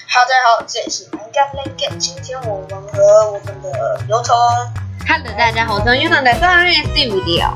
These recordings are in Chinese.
好，大家好，这里是Minecraft。今天我们和我们的油虫 ，Hello， 大家好，我是油虫的生日video。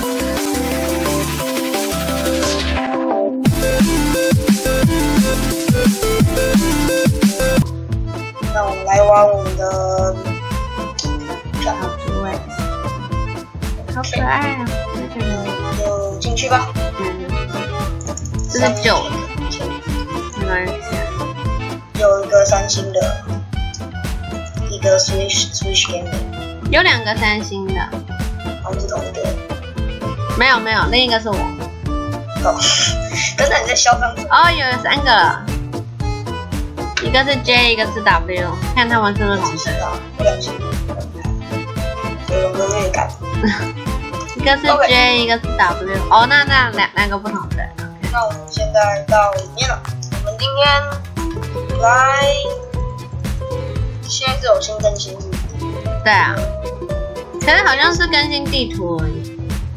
那我们来玩我们的好猪哎，好可爱啊！ 就进去吧。 这是旧的，没关系。 有一个3星的，一个 Switch Game， 有2个3星的， 好像是同一个。 没有，另一个是我。 哦，刚才你在嚣张。 哦，有3个了，一个是 J， 一个是 W， 看他们是不是同时。 2星，有优越感。 一个是 J， 一个是 W。哦，那两个不同的。 那我们现在到里面了。我们今天来，现在是有新更新。 对啊，可是好像是更新地图而已。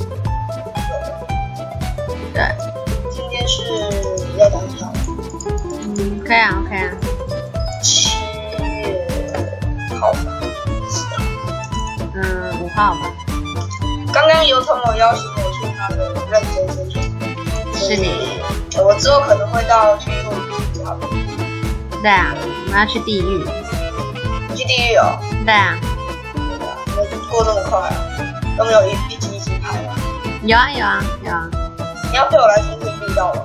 对。 今天是要讲几号？ 可以啊，OK 啊。 7月号吧 ，5号吧。 刚刚油虫有邀请我去他的认真申请。 是你。 我之后可能会到去做5号。 对啊，我们要去地狱。 去地狱哦。 对啊。 没过这么快啊，都没有一集一集拍了。 有啊。 你要陪我来听地道吗？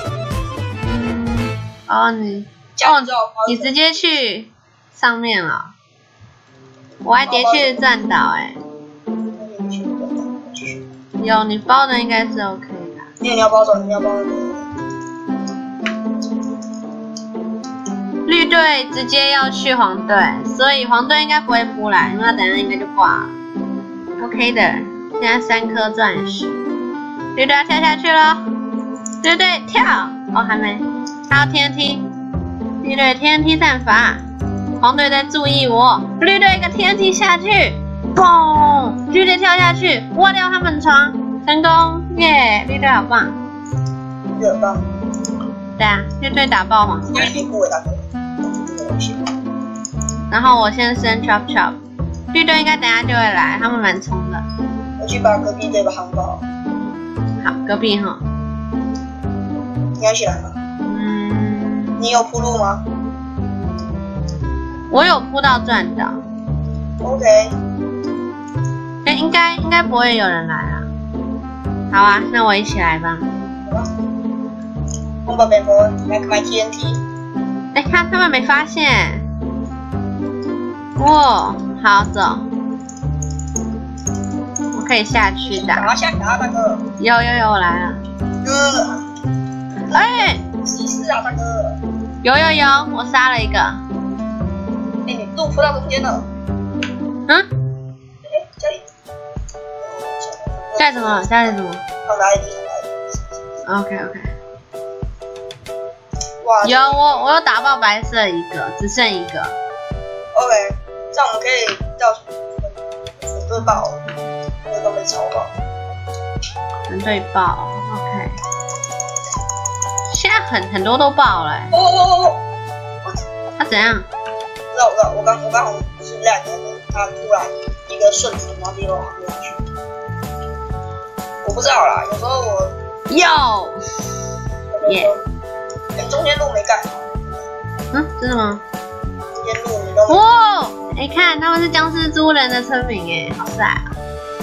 你直接去上面了。我还得去站岛哎。有你包的应该是 OK 的。 你要包走，你要包走。 绿队直接要去黄队，所以黄队应该不会扑来，因为他等下应该就挂了。OK 的，现在3颗钻石，绿队要跳下去了。绿队跳，哦还没，还有 TNT， 绿队 TNT 战法，黄队在注意我，绿队一个 TNT 下去，嘣，绿队跳下去，挖掉他们床，成功，耶，绿队好棒， 绿队很棒。 对啊，绿队打爆黄队。然后我先升 chop， 绿队应该等下就会来，他们蛮冲的。 我去把隔壁队把夯爆。 好，隔壁哈。 你要起来吗？你有铺路吗？ 我有铺到钻岛。 OK。 应该不会有人来啊。好啊，那我一起来吧。 好吧。我把蝙蝠来买 TNT。 看他们没发现。哇，好走。我可以下去打。 打下打大哥。 有，我来了。 哥。 哎， 骑士啊，大哥！ 有，我杀了一个。 你路铺到中间了。家里。 家里什么？ 放哪里 ？OK。 哇！ 有我有打爆白色一个，只剩一个。 OK， 这样我们可以到粉队爆，那个都没超爆。 粉队爆 ，OK。现在很多都爆了、欸。他怎样？ 不知道，我刚是亮的，他突然一个顺子，然后跌到旁边去。我不知道啦，有时候我耶， 中间路没盖好。 真的吗？ 中间路你都哇，看他们是僵尸猪人的村民哎，好帅啊！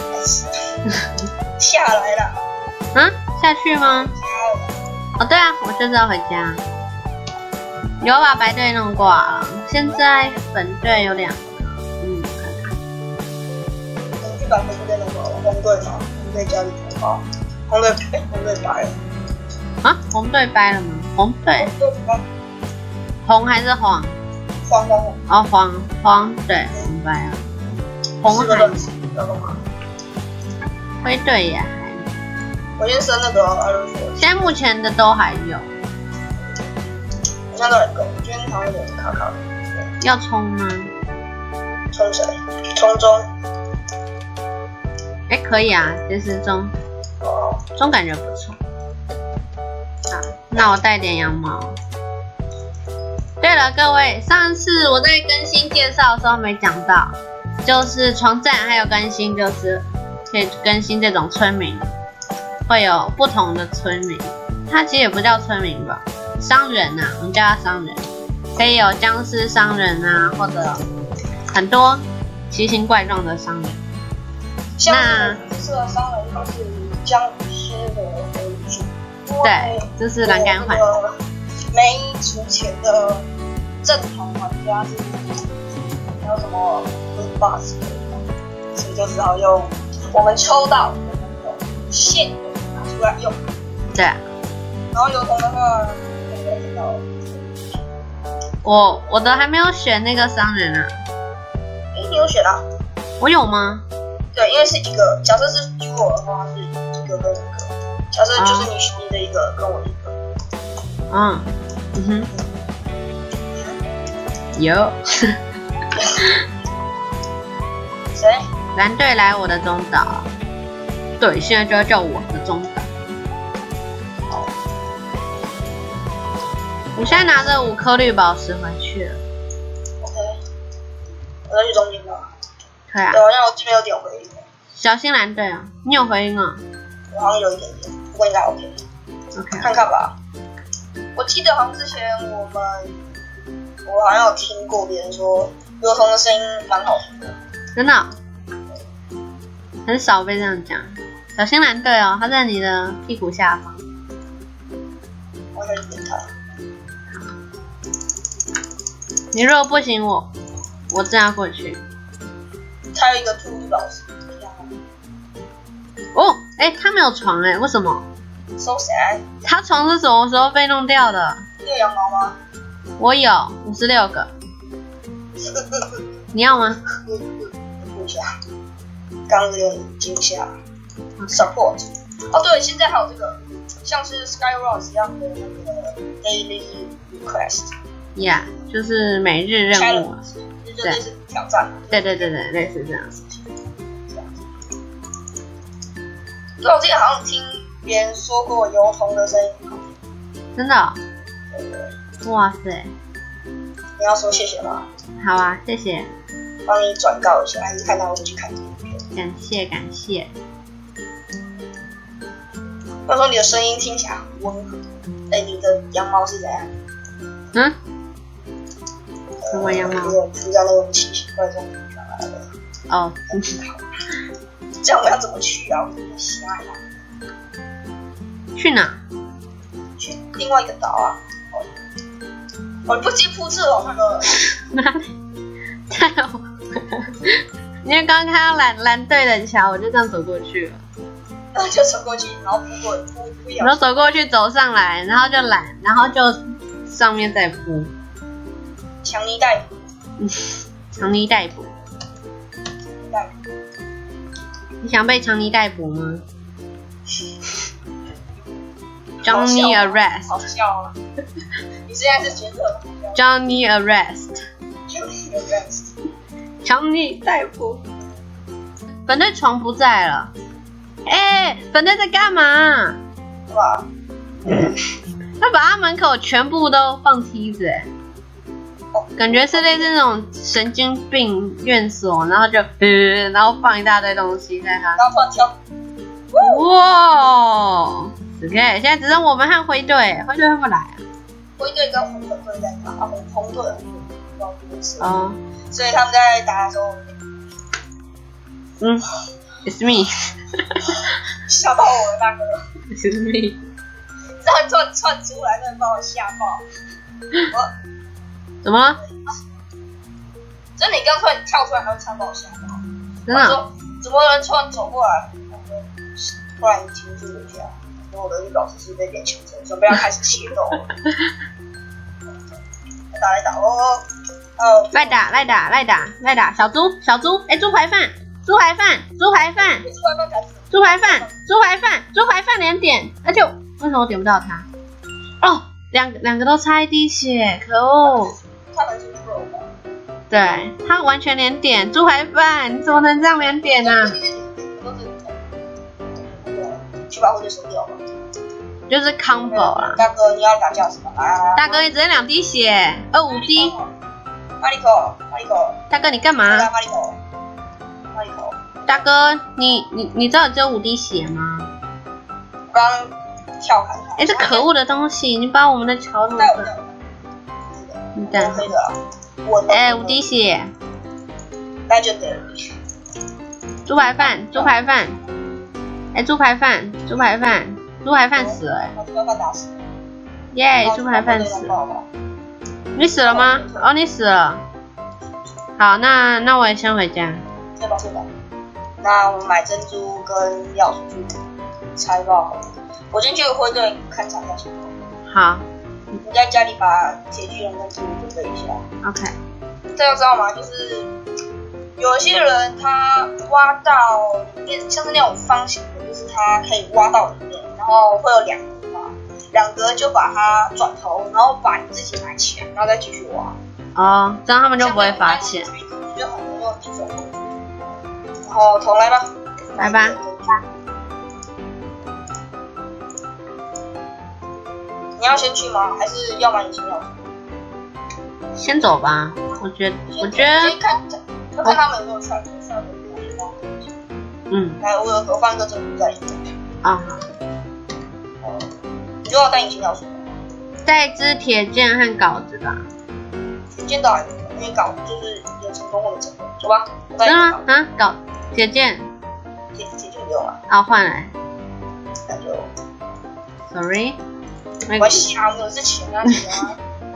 下来了。 下去吗？哦，对啊，我就是要回家。有把白队弄挂了，现在粉队有2个。看看。 你去把粉队弄挂了，红队嘛，红队家里同胞，红队白了。 红队掰了吗？红队。红还是黄？ 黄。 哦，黄，对，红掰了。红还。 要干嘛？ 灰队也还。 我先升那个现在目前的都还有。 我现在都很够，今天好像有点卡卡的。 要冲吗？ 冲谁？冲中。 可以啊，其实中感觉不错。好，那我带点羊毛。对了， 了，各位，上次我在更新介绍的时候没讲到，就是床站还有更新，就是可以更新这种村民，会有不同的村民。它其实也不叫村民吧，商人啊，我们叫他商人，可以有僵尸商人啊，或者很多奇形怪状的商人。 像这个商人他是僵尸的为主， 对，这是栏杆环。 没出钱的正统玩家是还有什么 Blue Box， 所以就只好用我们抽到的那个现的拿出来用。 对。 然后油桶的话，应该知道。 我的还没有选那个商人啊。 你有选啊？ 我有吗？ 对，因为是一个，假设是以我的话是一个跟一个，假设就是你的一个跟我一个。 有。 谁？ 蓝队来我的中岛。对，现在就要叫我的中岛。我现在拿着5颗绿宝石回去了。 OK， 我再去中间吧。 可以啊。 对，好像我这边有点回音。 小心蓝队啊！你有回音啊？ 我好像有一点点，不过应该 OK。 OK， 看看吧。我记得好像之前我好像有听过别人说油桶的声音蛮好听的。 真的、很少被这样讲。小心蓝队哦，他在你的屁股下方。 我先点他。 你如果不行，我这样过去。 他有一个兔绿宝石。 哦，他没有床为什么 ？So sad。 他床是什么时候被弄掉的？ 你有羊毛吗？ 我有56个。你要吗？ 不下。刚有点惊吓。Support。哦，对，现在还有这个，像是 Skyrocks 一样的那个 Daily Request。Yeah， 就是每日任务。 就类似挑战。 对，类似这样。 对，我之前好像听别人说过油桶的声音。 真的、哦？ 对。 哇塞！ 你要说谢谢吗？ 好啊，谢谢。 帮你转告一下，你看到我就去看这影片。感谢。 他说你的声音听起来很温和。你的羊毛是怎样？ 什么羊毛？ 有涂在那种奇形怪状的地方来的。 哦。 这样我要怎么去啊？我真的瞎呀！ 去哪？ 去另外一个岛啊！我不接铺这哦，那个哪里？太好！因为刚刚看到蓝队的桥，我就这样走过去了。 就走过去，然后铺。 然后走过去，走上来，然后就拦，然后就上面再铺。 强尼逮捕。 强尼逮捕。你想被强尼逮捕吗 ？Johnny arrest。 好笑啊！你现在是觉得 ？Johnny arrest。 Johnny arrest。 强尼逮捕。本队床不在了。本队在干嘛？ 是吧？ 他把他门口全部都放梯子感觉是类似那种神经病院所，然后就然后放一大堆东西在他。 然后突然跳。 哇 ！OK， 现在只剩我们和灰队，灰队会不会来啊？ 灰队跟红粉队在打，红队哦， 所以他们在打的时候 ，It's me， 吓到我了大哥 ，It's me， 这样突然窜出来，真的把我吓爆。 怎么了？ 真的，你刚突然跳出来，还会突然把我吓到。 真的？ 说怎么有人突然走过来？突然停住了一下，我的绿宝石是被别人抢走，准备要开始械斗了。来打哦！ 赖打！小猪，猪排饭连点，而且为什么我点不到他？哦，两个都差一滴血，可恶！ 他们是 pro 吧？ 对，他完全连点，猪排饭，你怎么能这样连点呢？ 去把火箭收掉吧。 就是 combo 啦。 大哥，你要打架是吧？来， 大哥，你只剩2滴血，5滴。 马里口。 大哥，你干嘛？ 马里口。 大哥，你知道你只有5滴血吗？ 我刚跳开它。 这可恶的东西，你把我们的桥弄断。你等。 可以的。我 5滴血。 Legendary。 猪排饭。猪排饭死了猪排饭打死了。 耶，猪排饭死了。你死了吗？哦，你死了。好，那我也先回家。 对吧。那我们买珍珠跟药水去拆爆。我先去灰队勘察一下情况。 好。 你在家里把铁巨人跟猪准备一下。 OK。 这要知道吗？就是有些人他挖到里面，像是那种方形的，就是他可以挖到里面，然后会有2格嘛，2格就把它转头，然后把你自己埋起来，然后再继续挖。 哦，这样他们就不会发现。 就很能用这种工具。然后重来吧。 来吧。 你要先去吗？还是要买隐形药水？ 先走吧，我觉得。 先看他们有没有串。来，我放一个珍珠在里面。 啊。 你就要带隐形药水。 带一支铁剑和镐子吧。 铁剑倒还没有，因为镐就是有成功或者成功。走吧。 真的吗？镐铁剑。 铁剑不用了。 啊，换来。 那就。 Sorry。 没关系啊，我们有是钱啊，你啊。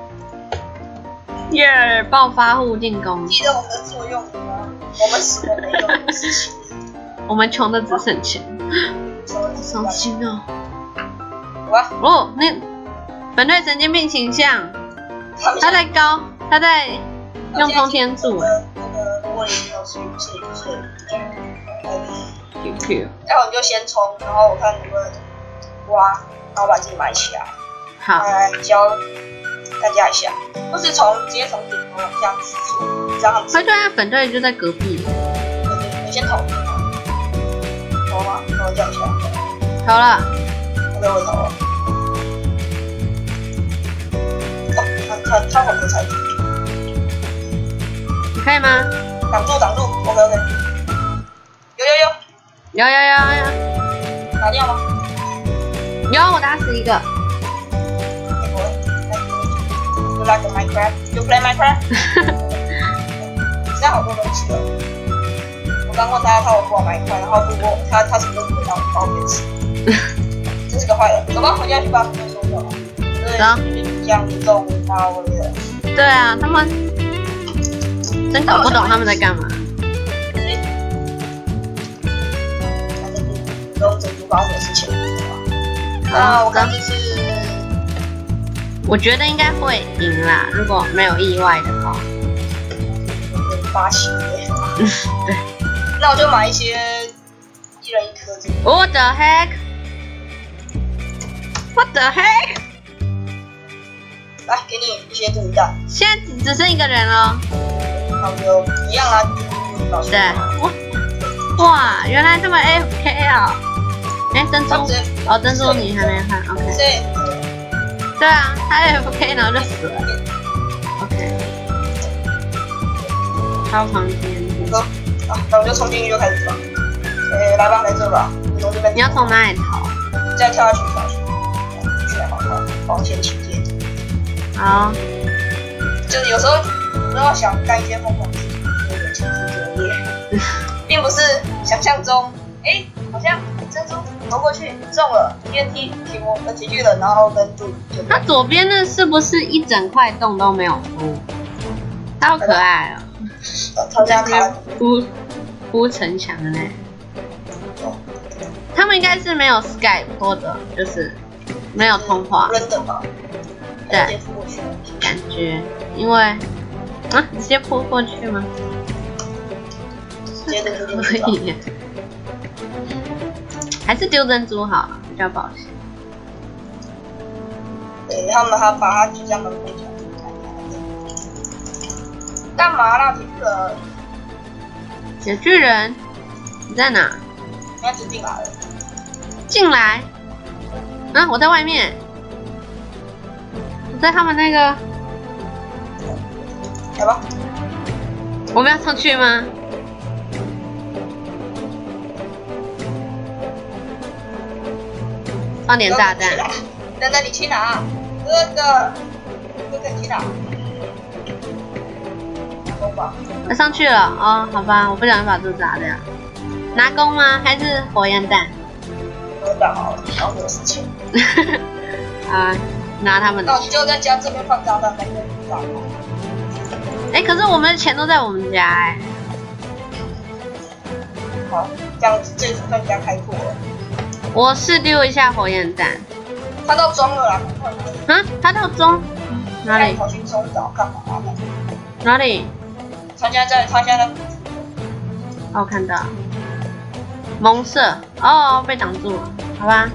耶！暴发户进攻。 记得我们的作用吗？我们什么没有的事情。 我们穷的只剩钱。伤心哦。哦，那本队神经病倾向。他在用通天柱。 我已经有是 QQ。 待会你就先冲，然后我看能不能挖，然后把自己埋起来。 好。 来教大家一下，或是直接从顶头往下刺，这样子。 对啊，本队就在隔壁。 你先投。投吗？那我叫一下。 投了。 OK，我投了。他很不才。 你可以吗？ 挡住 ，OK。有。打掉吗？ 有，我打死一个。 You like Minecraft? You play Minecraft? 现在好多东西了。我刚问他有多少Minecraft，然后如果他什么都不会让我包别吃，真是个坏人。走吧，回家去把东西收掉了。这样重大威的。 对啊，他们真搞不懂他们在干嘛。 用珍珠把我的事情。我看这是。 我觉得应该会赢啦，如果没有意外的话。 8期。 对。 那我就买一些1人1颗。 What the heck？ What the heck？ 来，给你一些子弹。 现在只剩1个人了。 那我就一样啦。 对。哇，原来他们 AFK 啊！珍珠。哦，珍珠你还没看 ，OK。对啊，他 AFK 然后就死了。OK。超旁边。 那我就冲进去就开始吧。来吧，来这吧。 你要从哪里逃？ 再跳下去。去好看，往前起点。 好。 就是有时候想干一些疯狂的事情，有点情绪作业，并不是想象中，好像珍珠投过去中了 TNT 停我的铁巨人，然后跟住。 它左边那是不是一整块洞都没有铺？它好可爱哦！ 它这样卡铺城墙的呢。他们应该是没有 Skype 或者就是没有通话。对，感觉因为直接扑过去吗？可以。还是丢珍珠好，比较保险。 对，他们还把它举在门口前。干嘛啦，铁巨人？ 铁巨人，你在哪？ 应该是进来了。 进来？ 啊，我在外面，我在他们那个， 来吧， 我们要上去吗？放点炸弹。 等等，你去哪？哥哥你去哪？攻吧。 我上去了哦，好吧，我不小心把这炸掉。拿弓吗？还是火焰弹？ 我打好了，然后有事情。 啊，拿他们的。 那你就在家这边放炸弹，那边炸弹。 哎，可是我们的钱都在我们家哎。 好，这样子这次更加开阔了。 我试丢一下火焰弹。 他都装了啦， 啊，他到中哪里？ 跑去中岛干嘛呢？ 哪里？ 他现在在。 哦，我看到。蒙色哦，被挡住了，好吧。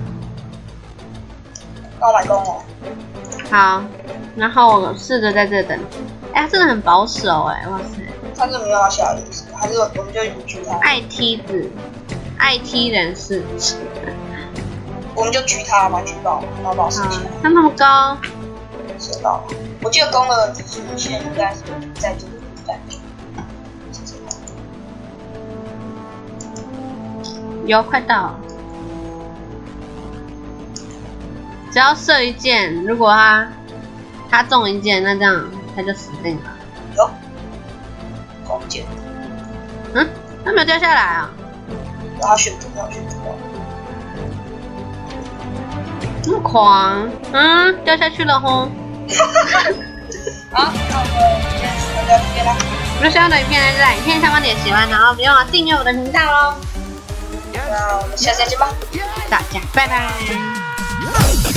那我买弓哦。 好，然后我试着在这等。哎，他真的很保守哎，哇塞。 他是没有要下来的意思，还是我们就狙他？ 爱梯子，爱梯人士。 我们就狙他嘛，狙爆，然后把我射起来。 他那么高， 射到了。我记得弓的底线应该是在这个感觉。 有快到了。只要射一箭，如果他中一箭，那这样他就死定了。 有，弓箭。 嗯，他没有掉下来啊。 他选不到。 这么狂，掉下去了吼。 好，那我们今天就到这边啦。 如果喜欢我的影片呢，就在影片下方点喜欢，然后别忘了订阅我的频道喽。 那我们下次再见吧， 大家拜拜。